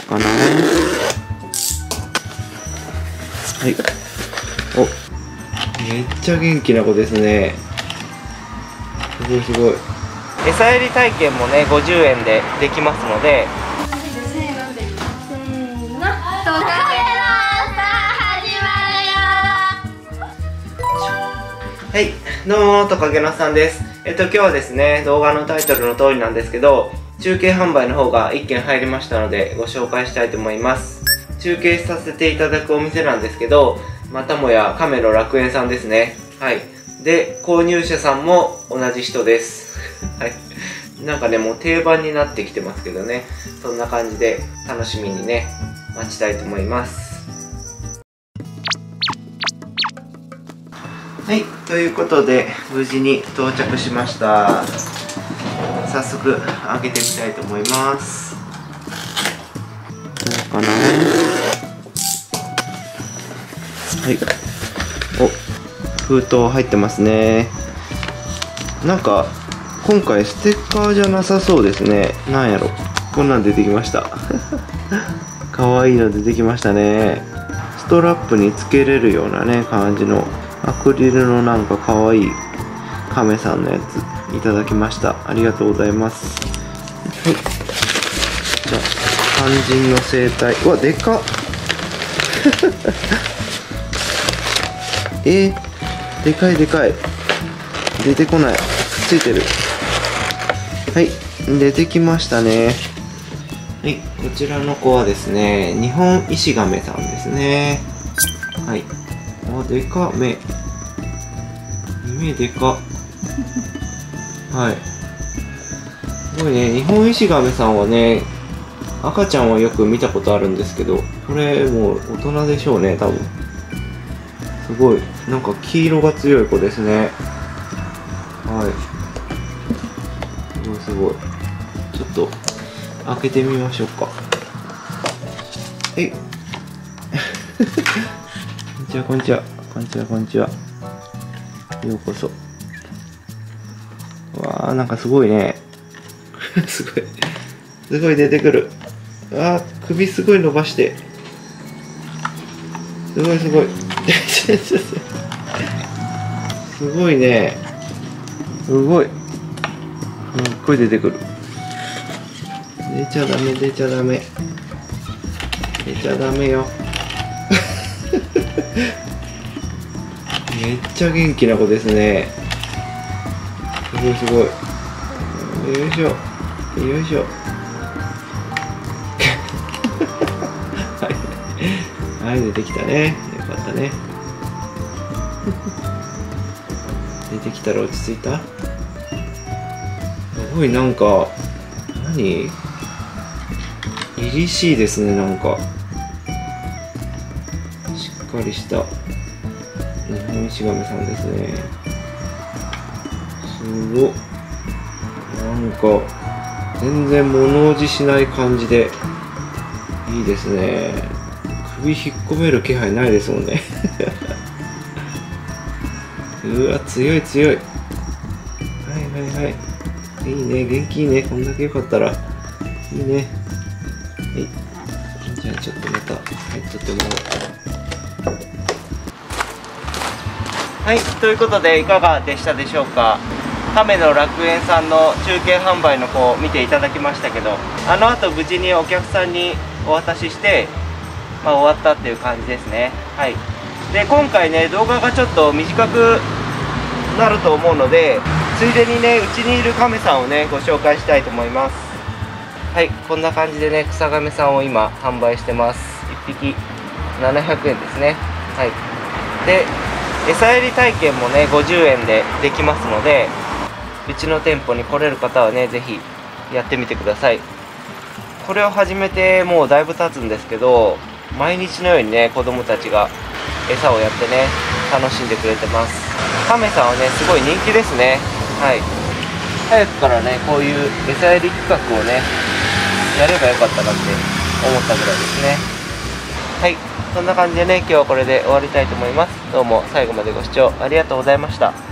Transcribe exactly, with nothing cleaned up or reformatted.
かな。はい。お、めっちゃ元気な子ですね。すごいすごい。餌やり体験もね、ごじゅうえんでできますので。 せーの。 はい、どうも、トカゲのさんです。えっと、今日はですね、動画のタイトルの通りなんですけど、中継販売の方がいっけん入りましたので、ご紹介したいと思います。中継させていただくお店なんですけど、またもや亀の楽園さんですね。はい。で、購入者さんも同じ人です。はい。なんかね、もう定番になってきてますけどね、そんな感じで楽しみにね、待ちたいと思います。はい、ということで無事に到着しました。早速開けてみたいと思います。どうかな。はい。お、封筒入ってますね。なんか今回ステッカーじゃなさそうですね。なんやろ、こんなん出てきました。かわいいの出てきましたね。ストラップにつけれるようなね感じのアクリルのなんかかわいい亀さんのやついただきました。ありがとうございます。はい。じゃあ肝心の生態、うわでかっ。えー、でかいでかい。出てこない。くっついてる。はい、出てきましたね。はい、こちらの子はですね、ニホンイシガメさんですね。はい。あ、でかっ、目。目でかっ。はい。すごいね、ニホンイシガメさんはね、赤ちゃんはよく見たことあるんですけど、これもう大人でしょうね、多分。すごい、なんか黄色が強い子ですね。はい。すごいすごい。ちょっと、開けてみましょうか。はい。こんにちは、こんにちは。こんにちは、こんにちは。ようこそ。わあ、なんかすごいね。すごい。すごい出てくる。ああ、首すごい伸ばして。すごいすごい。すごいね。すごい。すっごい出てくる。出ちゃダメ、出ちゃダメ。出ちゃダメよ。めっちゃ元気な子ですね。すごいすごい。よいしょ。よいしょ。はい。はい、出てきたね。よかったね。出てきたら落ち着いた？すごいなんか、何？凛々しいですね、なんか。しっかりした。ニホンイシガメさんですね。すごっ。なんか全然物おじしない感じでいいですね。首引っ込める気配ないですもんね。うわ、強い強い。はいはいはい。いいね、元気いいね。こんだけよかったらいいね。はい。じゃあちょっとまた入っとってもらおう。はい、ということでいかがでしたでしょうか。亀の楽園さんの中継販売の子を見ていただきましたけど、あの後無事にお客さんにお渡しして、まあ、終わったっていう感じですね。はい。で、今回ね、動画がちょっと短くなると思うので、ついでにね、うちにいる亀さんをね、ご紹介したいと思います。はい、こんな感じでね、草亀さんを今販売してます。いっぴきななひゃくえんですね。はい。で、餌やり体験もね、ごじゅうえんでできますので、うちの店舗に来れる方はね、ぜひやってみてください。これを始めてもうだいぶ経つんですけど、毎日のようにね、子供たちが餌をやってね、楽しんでくれてます。亀さんはね、すごい人気ですね。はい。早くからね、こういう餌やり企画をね、やればよかったなって思ったぐらいですね。はい。そんな感じでね、今日はこれで終わりたいと思います。どうも最後までご視聴ありがとうございました。